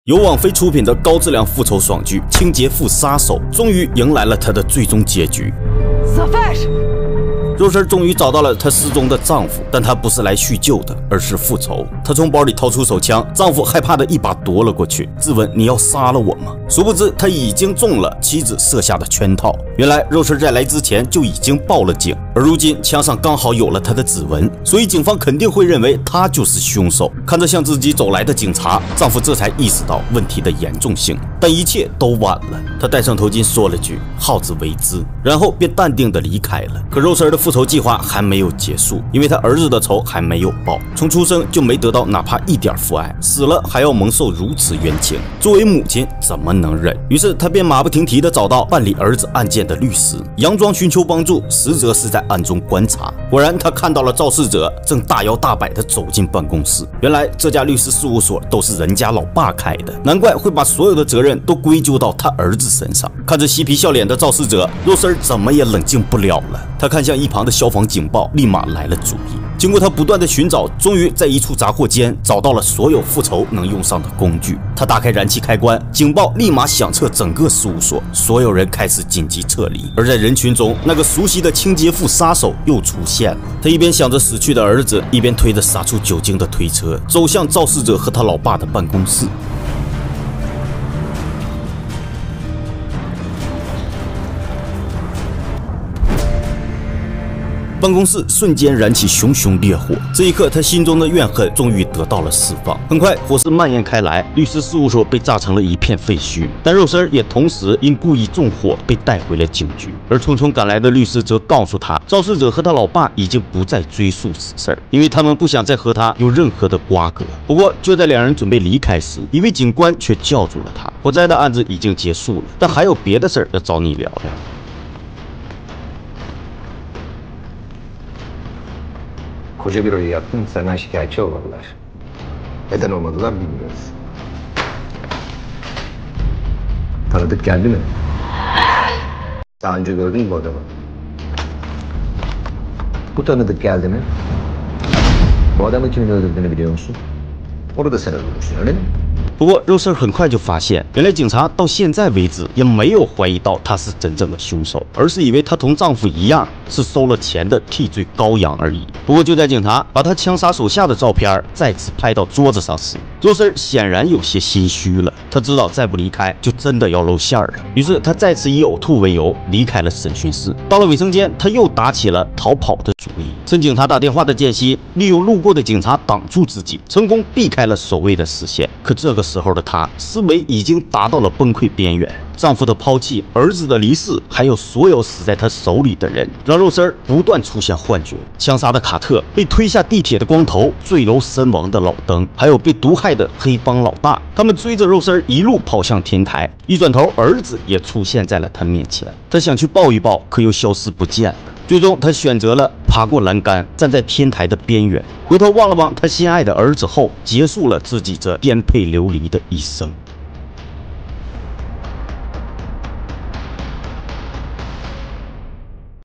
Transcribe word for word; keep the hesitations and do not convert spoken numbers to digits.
由网飞出品的高质量复仇爽剧《清洁妇杀手》终于迎来了它的最终结局。肉丝终于找到了她失踪的丈夫，但她不是来叙旧的，而是复仇。她从包里掏出手枪，丈夫害怕的一把夺了过去，质问：“你要杀了我吗？”殊不知她已经中了妻子设下的圈套。原来肉丝在来之前就已经报了警，而如今枪上刚好有了她的指纹，所以警方肯定会认为她就是凶手。看着向自己走来的警察，丈夫这才意识到问题的严重性，但一切都晚了。他戴上头巾，说了句“好自为之”，然后便淡定地离开了。可肉丝的复仇计划还没有结束，因为他儿子的仇还没有报，从出生就没得到哪怕一点父爱，死了还要蒙受如此冤情，作为母亲怎么能忍？于是他便马不停蹄地找到办理儿子案件的律师，佯装寻求帮助，实则是在暗中观察。果然，他看到了肇事者正大摇大摆地走进办公室。原来这家律师事务所都是人家老爸开的，难怪会把所有的责任都归咎到他儿子身上。看着嬉皮笑脸的肇事者，肉丝怎么也冷静不了了。他看向一旁的消防警报，立马来了主意。经过他不断的寻找，终于在一处杂货间找到了所有复仇能用上的工具。他打开燃气开关，警报立马响彻整个事务所，所有人开始紧急撤离。而在人群中，那个熟悉的清洁妇杀手又出现了。他一边想着死去的儿子，一边推着洒出酒精的推车，走向肇事者和他老爸的办公室。办公室瞬间燃起熊熊烈火，这一刻他心中的怨恨终于得到了释放。很快火势蔓延开来，律师事务所被炸成了一片废墟，但肉丝也同时因故意纵火被带回了警局。而匆匆赶来的律师则告诉他，肇事者和他老爸已经不再追溯此事，因为他们不想再和他有任何的瓜葛。不过就在两人准备离开时，一位警官却叫住了他。火灾的案子已经结束了，但还有别的事儿要找你聊聊。 Koca bir oyu yaptın, senden şikayetçi olmadılar. Neden olmadılar bilmiyoruz. Tanıdık geldi mi? Daha önce gördün mü bu adamı? Bu tanıdık geldi mi? Bu adamı kimin öldürdüğünü biliyor musun? Onu da sen öldürmüşsün, öyle mi? 不过肉丝很快就发现，原来警察到现在为止也没有怀疑到他是真正的凶手，而是以为他同丈夫一样是收了钱的替罪羔羊而已。不过就在警察把他枪杀手下的照片再次拍到桌子上时，肉丝显然有些心虚了。他知道再不离开就真的要露馅了，于是他再次以呕吐为由离开了审讯室。到了卫生间，他又打起了逃跑的主意。趁警察打电话的间隙，利用路过的警察挡住自己，成功避开了守卫的视线。可这个时候的他思维已经达到了崩溃边缘，丈夫的抛弃，儿子的离世，还有所有死在他手里的人，让肉丝不断出现幻觉。枪杀的卡特，被推下地铁的光头，坠楼身亡的老登，还有被毒害的黑帮老大，他们追着肉丝一路跑向天台。一转头，儿子也出现在了他面前，他想去抱一抱，可又消失不见了。最终，他选择了爬过栏杆，站在天台的边缘，回头望了望他心爱的儿子后，结束了自己这颠沛流离的一生。